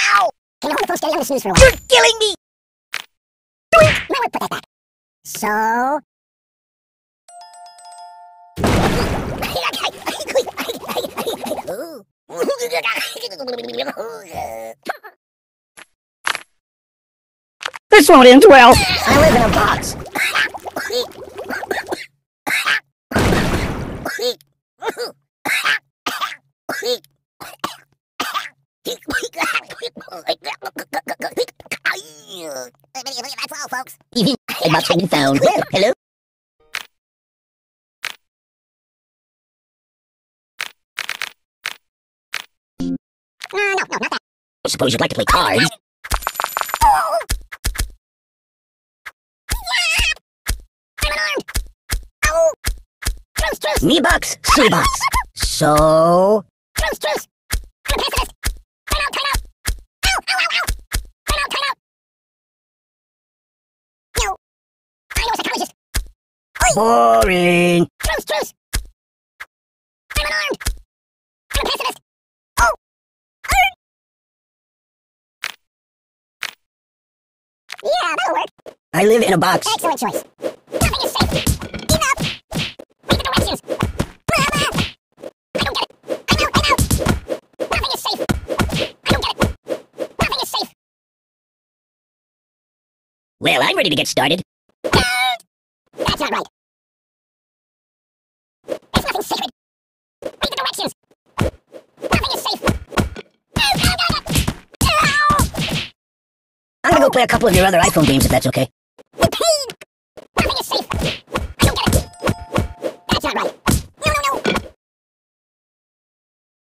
Ow! Can you hold the phone steady on the snooze for a while? You're killing me! Doink! Now I put that back. So... This won't end well. I live in a box. That's all, folks. It must have been found. Hello? No, not that. I suppose you'd like to play cards. Oh. I'm unarmed. Oh. Truce. Me bucks, C bucks. So... Truce. I'm a pacifist. Time out. Ow. Time out. No. I know a psychologist. Oi. Boring. Truce. I'm unarmed. I'm a pacifist. Oh. Yeah, that'll work. I live in a box. Excellent choice. Nothing is safe. Enough. Read the directions. I don't get it. I'm out. Nothing is safe. I don't get it. Nothing is safe. Well, I'm ready to get started. That's not right. There's nothing sacred. Read the directions. Nothing is safe. I'm gonna go play a couple of your other iPhone games if that's okay.